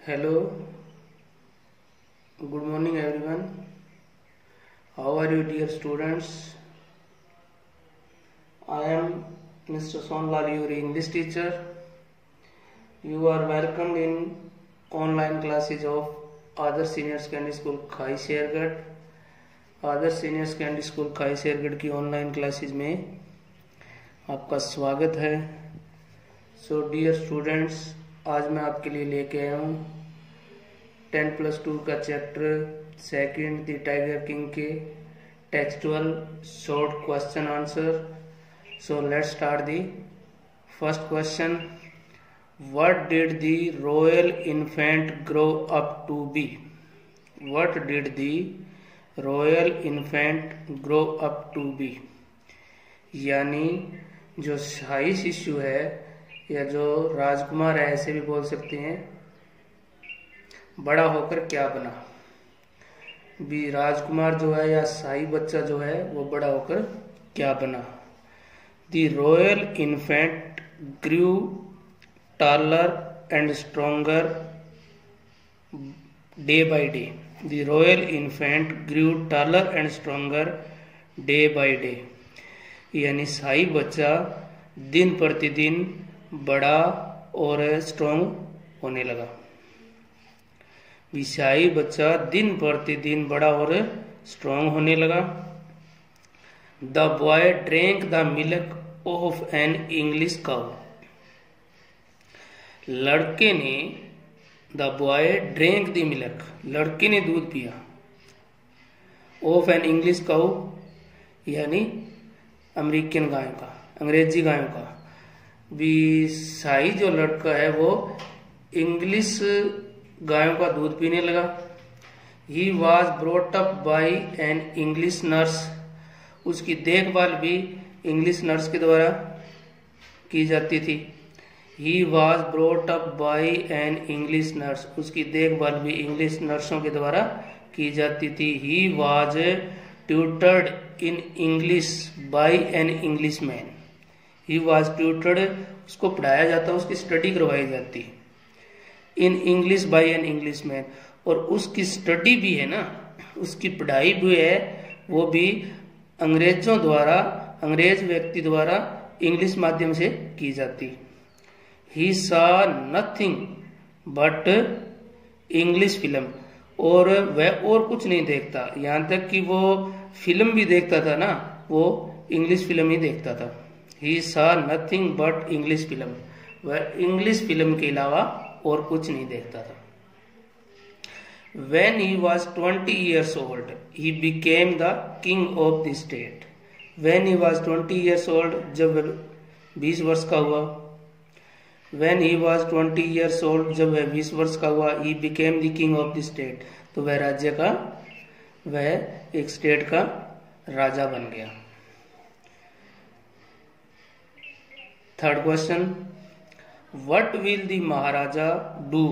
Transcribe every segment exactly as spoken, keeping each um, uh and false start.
Hello, good morning everyone. How are you dear students? I am Mister Sonlal Yuri, English teacher. You are welcomed in online classes of Adarsh Senior Secondary School Khai Shergarh. Adarsh senior secondary school Khai Shergarh की online classes में आपका स्वागत है. So dear students, आज मैं आपके लिए लेके आया हूँ टेन प्लस टू का chapter second the Tiger King के textual short question answer. So let's start the first question. What did the royal infant grow up to be? What did the royal infant grow up to be? यानी जो शाही शिशु है या जो राजकुमार है, ऐसे भी बोल सकते हैं, बड़ा होकर क्या बना. भी राजकुमार जो है या शाही बच्चा जो है वो बड़ा होकर क्या बना. The royal infant grew taller and stronger day by day. The royal infant grew taller and stronger day by day. यानी शाही बच्चा दिन प्रतिदिन बड़ा और स्ट्रॉन्ग होने लगा. शाही बच्चा दिन प्रतिदिन बड़ा और स्ट्रॉन्ग होने लगा. The boy drank the milk of an English cow. लड़के ने the boy drank the milk, लड़के ने दूध पिया. ऑफ एन इंग्लिश काउ यानी अमेरिकन गायों का, अंग्रेजी गायों का. भी शाही जो लड़का है वो इंग्लिश गायों का दूध पीने लगा. He was brought up by an English nurse. उसकी देखभाल भी इंग्लिश नर्स के द्वारा की जाती थी. He was brought up by an English nurse. उसकी देखभाल भी इंग्लिश नर्सों के द्वारा की जाती थी. He was tutored in English by an Englishman. He was tutored, उसको पढ़ाया जाता, उसकी स्टडी करवाई जाती in English by an Englishman. और उसकी स्टडी भी है ना, उसकी पढ़ाई भी है, वो भी अंग्रेजों द्वारा, अंग्रेज व्यक्ति द्वारा इंग्लिश माध्यम से की जाती. He saw nothing but English film. और वह और कुछ नहीं देखता, यहाँ तक कि वो फिल्म भी देखता था ना, वो इंग्लिश फिल्म ही देखता था. He saw nothing but English film. वह इंग्लिश फिल्म के अलावा और कुछ नहीं देखता था. When he was twenty years old, he became the king of the state. When he was twenty years old, जब वह बीस वर्ष का हुआ. When he was twenty years old, जब वह बीस वर्ष का हुआ, he became the king of the state. तो वह राज्य का, वह एक स्टेट का राजा बन गया. Third question. What will the Maharaja do?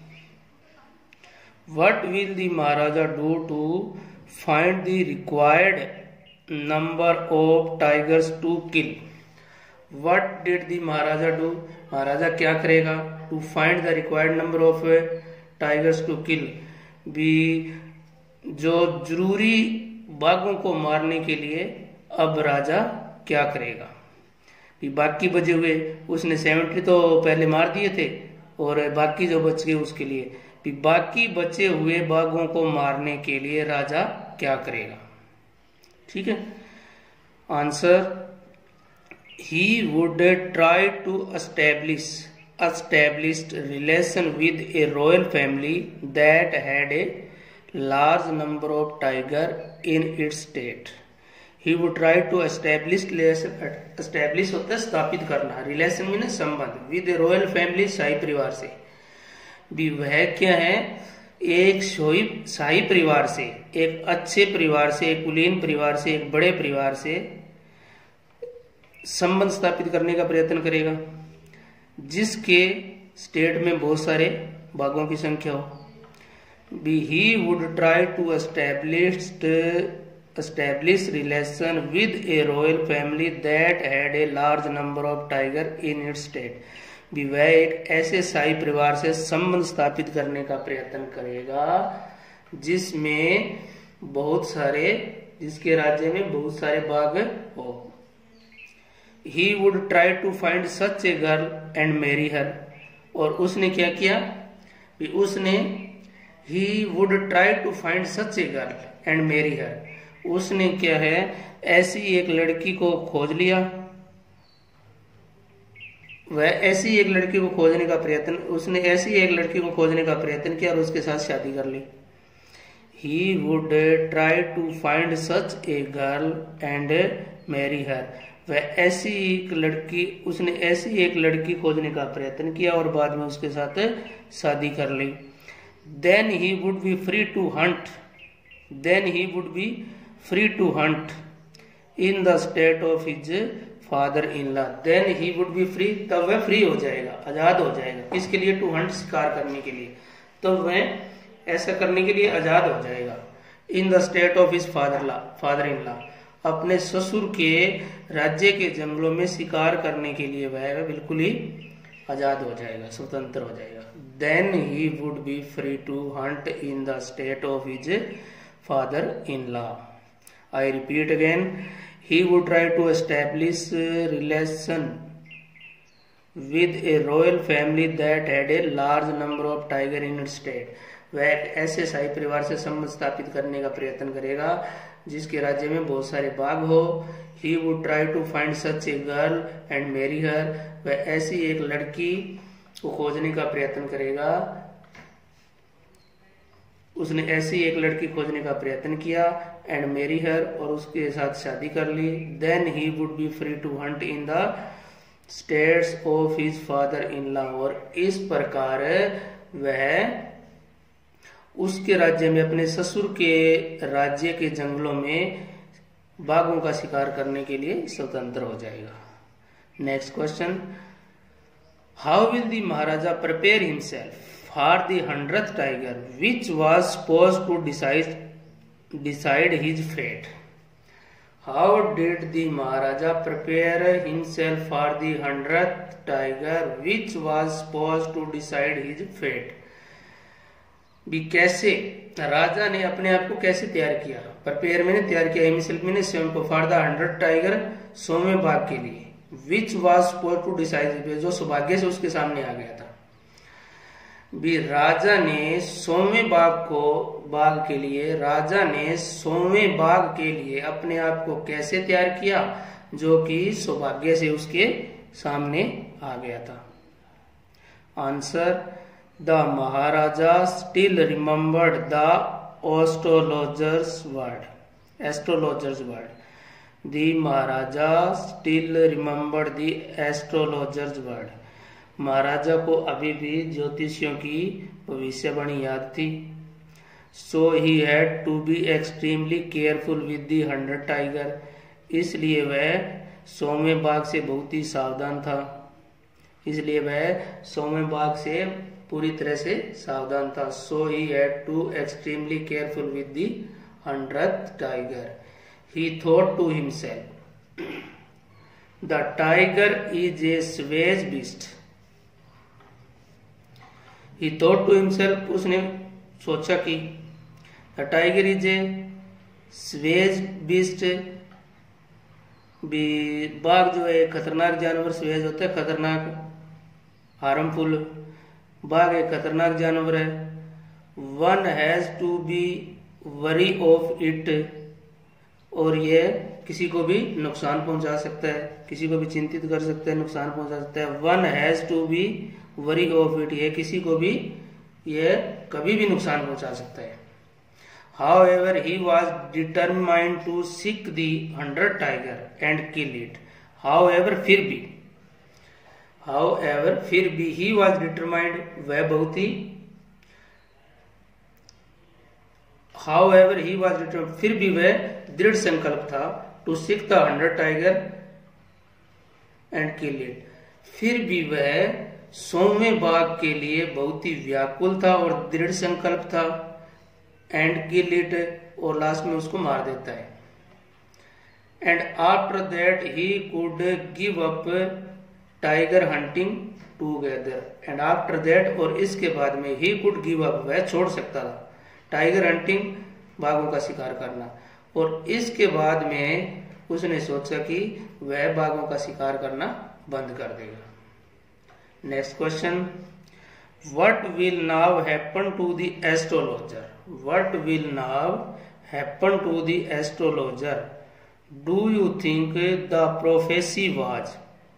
What will the Maharaja do to find the required number of tigers to kill? What did the Maharaja do? महाराजा क्या करेगा? To find the required number of tigers to kill. भी जो जरूरी बाघों को मारने के लिए अब राजा क्या करेगा? भी बाकी बचे हुए, उसने सेवेंटी तो पहले मार दिए थे और बाकी जो बच गए उसके लिए, भी बाकी बचे हुए बाघों को मारने के लिए राजा क्या करेगा? ठीक है. Answer, he would try to establish established relation with a royal family that had a large number of tiger in its state. He would try to establish establish होता है स्थापित करना, relation में संबंध, with a royal family शाही परिवार से. भी वह क्या है? एक शाही परिवार से, एक अच्छे परिवार से, एक कुलीन परिवार से, एक बड़े परिवार से संबंध स्थापित करने का प्रयत्न करेगा जिसके स्टेट में बहुत सारे बाघों की संख्या हो. बी he would try to establish establish relation with a royal family that had a large number of tiger in its state. भी वह एक ऐसे शाही परिवार से संबंध स्थापित करने का प्रयत्न करेगा जिसमें बहुत सारे जिसके राज्य में बहुत सारे बाघ हो। He would try to find such a girl and marry her। और उसने क्या किया कि उसने He would try to find such a girl and marry her। उसने क्या है ऐसी एक लड़की को खोज लिया, वह ऐसी एक लड़की को खोजने का प्रयत्न उसने ऐसी एक लड़की को खोजने का प्रयत्न किया और उसके साथ शादी कर ली। He would try to find such a girl and marry her। वह ऐसी एक लड़की उसने ऐसी एक लड़की खोजने का प्रयत्न किया और बाद में उसके साथ शादी कर ली। Then he would be free to hunt। Then he would be free to hunt in the state of his father-in-law। Then he would be free। तब वह फ्री हो जाएगा, आजाद हो जाएगा। किसके लिए? टू हंट, शिकार करने के लिए। तब वह ऐसा करने के लिए आजाद हो जाएगा। In the state of his father father in law, अपने ससुर के राज्य के जंगलों में शिकार करने के लिए वह बिल्कुल ही आजाद हो जाएगा, स्वतंत्र हो जाएगा। Then he would be free to hunt in the state of his father in law. I repeat again, he would try to establish relation with a royal family that had a large number of tiger in its state. वह एक ऐसे शाही परिवार से संबंध स्थापित करने का प्रयत्न करेगा जिसके राज्य में बहुत सारे बाघ हो। He would try to find such a girl and marry her। वह ऐसी एक लड़की को खोजने का प्रयत्न करेगा उसने ऐसी एक लड़की खोजने का प्रयत्न किया एंड मैरी हर, और उसके साथ शादी कर ली। Then he would be free to hunt in the states of his father in law. और इस प्रकार वह उसके राज्य में अपने ससुर के राज्य के जंगलों में बाघों का शिकार करने के लिए स्वतंत्र हो जाएगा। Next question, how will the Maharaja prepare himself for the hundredth tiger which was supposed to decide decide his fate. How did the Maharaja prepare himself for the hundredth tiger which was supposed to decide his fate. भी कैसे राजा ने अपने आप को कैसे तैयार किया? Prepare मैंने तैयार किया, हिमसेल्फ मैंने स्वयं को, फॉर द हंड्रेड टाइगर सौवें बाघ के लिए, which was supposed to decide, जो सौभाग्य से उसके सामने आ गया था। भी राजा ने सौवें बाघ को बाघ के लिए राजा ने सौवें बाघ के लिए अपने आप को कैसे तैयार किया जो कि सौभाग्य से उसके सामने आ गया था। Answer, The Maharaja still remembered the astrologer's word. Astrologer's word. The Maharaja still remembered the astrologer's word. महाराजा को अभी भी ज्योतिषियों की भविष्यवाणी याद थी। So he had to be extremely careful with the hundred tiger। इसलिए वह सौवें बाघ से बहुत ही सावधान था। इसलिए वह सौवें बाघ से पूरी तरह से सावधान था। So he had to extremely careful with the hundredth tiger। He thought to himself, the tiger is a savage beast। He thought to himself, उसने सोचा कि the tiger is a savage beast। बाघ जो है खतरनाक जानवर, savage होता है खतरनाक, हार्मफुल। बाघ एक खतरनाक जानवर है। One has to be wary of it. और यह किसी को भी नुकसान पहुंचा सकता है, किसी को भी चिंतित कर सकता है, नुकसान पहुंचा सकता है। One has to be wary of it, यह किसी को भी यह कभी भी नुकसान पहुंचा सकता है। However he was determined to seek the hundred tiger and kill it. However फिर भी However, फिर भी he was determined, वह बहुत ही However, he was determined, फिर भी वह दृढ़ संकल्प था to seek the hundred tiger and kill it। फिर भी वह सौवें बाघ के लिए बहुत ही व्याकुल था और दृढ़ संकल्प था। and kill it, और लास्ट में उसको मार देता है। and after that he could give up tiger hunting together and after that, और इसके बाद में ही कुड गिव अप, वह छोड़ सकता था टाइगर हंटिंग, बाघों का शिकार करना, और इसके बाद में उसने सोचा कि वह बाघों का शिकार करना बंद कर देगा। Next question, what will now happen to the astrologer, what will now happen to the astrologer, do you think the prophecy was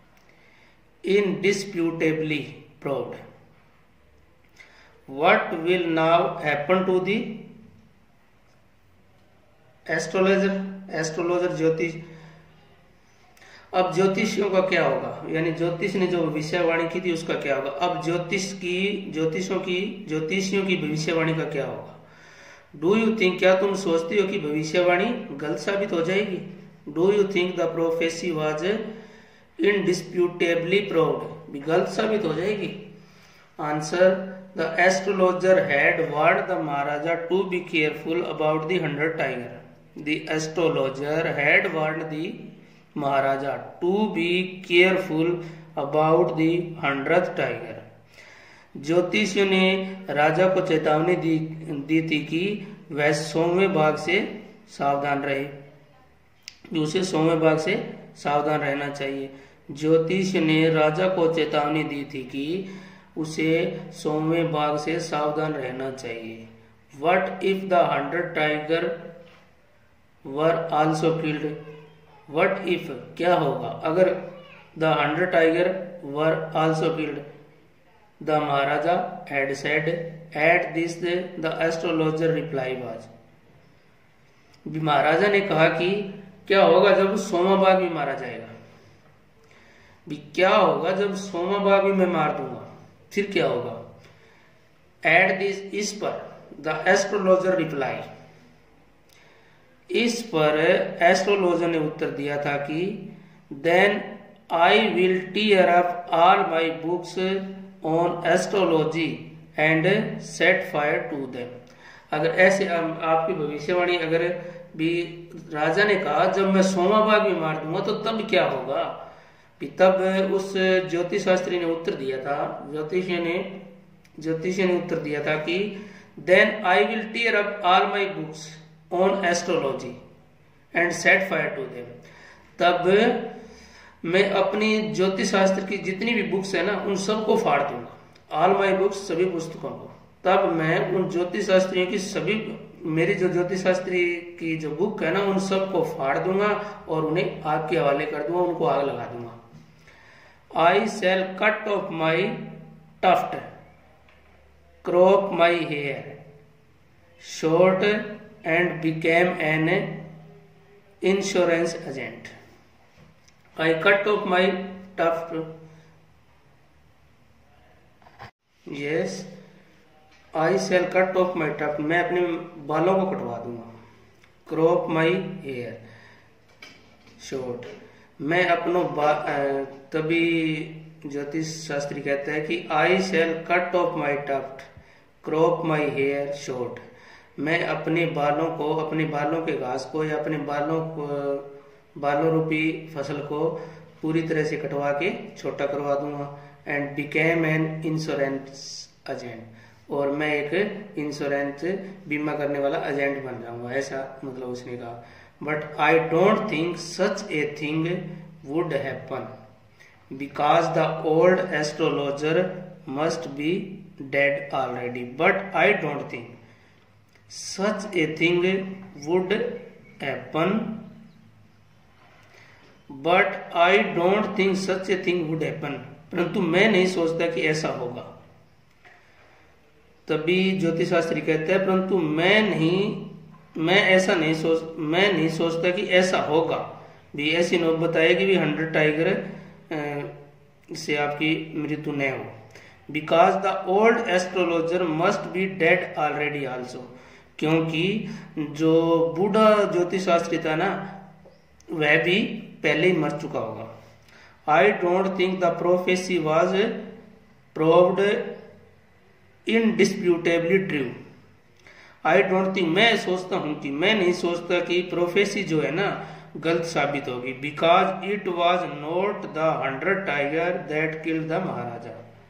indisputably proved, what will now happen to the astrologer, astrologer ज्योतिष, अब ज्योतिषियों का क्या होगा, यानी ज्योतिष ने जो भविष्यवाणी की थी उसका क्या होगा। अब ज्योतिष की ज्योतिषों की ज्योतिषियों की भविष्यवाणी का क्या होगा। डू यू थिंक, क्या तुम सोचती हो कि भविष्यवाणी गलत साबित हो जाएगी। Do you think the prophecy was indisputably proved, भी गलत साबित हो जाएगी। Answer, the astrologer had warned the Maharaja to be careful about the hundred tiger. The astrologer had warned the Maharaja to be careful about the hundred tiger. ज्योतिषियों ने राजा को चेतावनी दी दी थी कि वह सौवें बाघ से सावधान रहे, उसे सौवें बाघ से सावधान रहना चाहिए। ज्योतिष ने राजा को चेतावनी दी थी कि उसे सौवें बाघ से सावधान रहना चाहिए। What if the hundred tiger were also killed, what if, क्या होगा अगर the hundred tiger were also killed, the Maharaja had said. At this the astrologer reply was, महाराजा ने कहा कि क्या होगा जब सोमा बाघ भी मारा जाएगा, भी क्या होगा जब सोमा बाघ भी मैं मार दूंगा, फिर क्या होगा। एट दिस, इस पर, द एस्ट्रोलॉजर रिप्लाई, इस पर एस्ट्रोलॉजर ने उत्तर दिया था कि then I will tear up all my books on astrology and set fire to them. अगर ऐसे आपकी भविष्यवाणी अगर भी राजा ने कहा जब मैं सोमा बाघ भी मार दूंगा तो तब क्या होगा, तब उस ज्योतिष शास्त्री ने उत्तर दिया था, ज्योतिषी ने ज्योतिषी ने उत्तर दिया था कि then I will tear up all my books on astrology and set fire to them. तब मैं अपनी ज्योतिष शास्त्र की जितनी भी बुक्स है ना उन सबको फाड़ दूंगा, ऑल माई बुक्स, सभी पुस्तकों को। तब मैं उन ज्योतिष शास्त्रियों की सभी, मेरी जो ज्योतिष शास्त्री की जो बुक है ना उन सबको फाड़ दूंगा और उन्हें आग के हवाले कर दूंगा, उनको आग लगा दूंगा। I shall cut off my tuft, crop my hair short and became an insurance agent. I cut off my tuft, yes, I shall cut off my tuft, मैं अपने बालों को कटवा दूंगा। क्रॉप माई हेयर शॉर्ट, मैं अपनों तभी ज्योतिष शास्त्री कहता है कि I shall cut off my tuft crop my hair short, मैं अपने बालों को, अपने बालों के घास को या अपने बालों को, बालों रूपी फसल को पूरी तरह से कटवा के छोटा करवा दूंगा। And became an insurance agent, और मैं एक इंश्योरेंस बीमा करने वाला एजेंट बन जाऊंगा, ऐसा मतलब उसने कहा। But I don't think such a thing would happen because the old astrologer must be dead already. But I don't think such a thing would happen, but I don't think such a thing would happen, परंतु मैं नहीं सोचता कि ऐसा होगा। तभी ज्योतिष शास्त्री कहते हैं परंतु मैं नहीं मैं ऐसा नहीं सोच मैं नहीं सोचता कि ऐसा होगा भी, ऐसी नौबत आएगी भी हंड्रेड टाइगर से आपकी मृत्यु न हो। Because the old astrologer must be dead already also, क्योंकि जो बूढ़ा ज्योतिष शास्त्री था ना वह भी पहले ही मर चुका होगा। I don't think the prophecy was proved indisputably true. I don't think, मैं सोचता हूं कि मैं नहीं सोचता कि प्रोफेसी जो है ना गलत साबित होगी। Because it was not the hundred tiger that killed the Maharaja,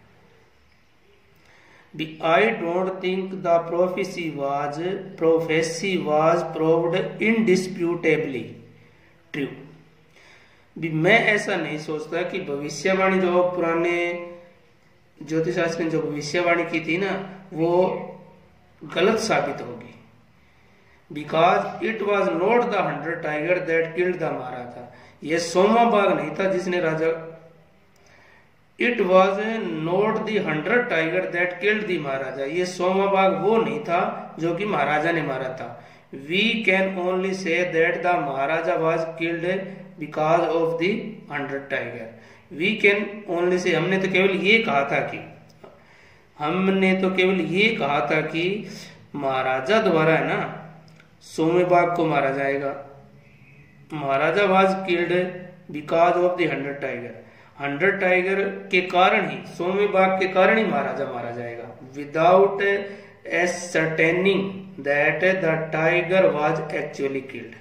I don't think the prophecy was prophecy was proved indisputably true. भी मैं ऐसा नहीं सोचता कि भविष्यवाणी जो पुराने ज्योतिष शास्त्र ने जो भविष्यवाणी की थी ना वो गलत साबित होगी। Because it was not the hundred tiger that killed the Maharaja, ये सोमा बाघ नहीं था जिसने राजा, it was not the hundred tiger that killed the Maharaja, ये सोमा बाघ वो नहीं था जो कि महाराजा ने मारा था। We can only say that the Maharaja was killed because of the hundred tiger. We can only say, हमने तो केवल ये कहा था कि हमने तो केवल ये कहा था कि महाराजा द्वारा है ना सोमे बाघ को मारा जाएगा। Maharaja was killed because of the hundred tiger, hundred tiger के कारण ही, सोमे बाघ के कारण ही महाराजा मारा जाएगा। Without ascertaining that the tiger was actually killed,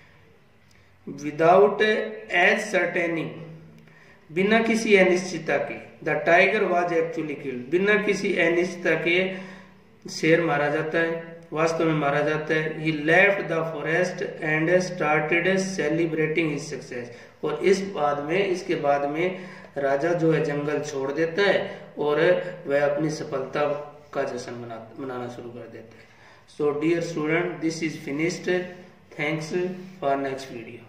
without ascertaining, बिना किसी अनिश्चितता के, the tiger was actually killed, बिना किसी अनिश्चितता के शेर मारा जाता है, वास्तव में मारा जाता है। He left the forest and started celebrating his success, और इस बाद में, इसके बाद में राजा जो है जंगल छोड़ देता है और वह अपनी सफलता का जश्न मना मनाना शुरू कर देता है। So dear student, this is finished, thanks for next video.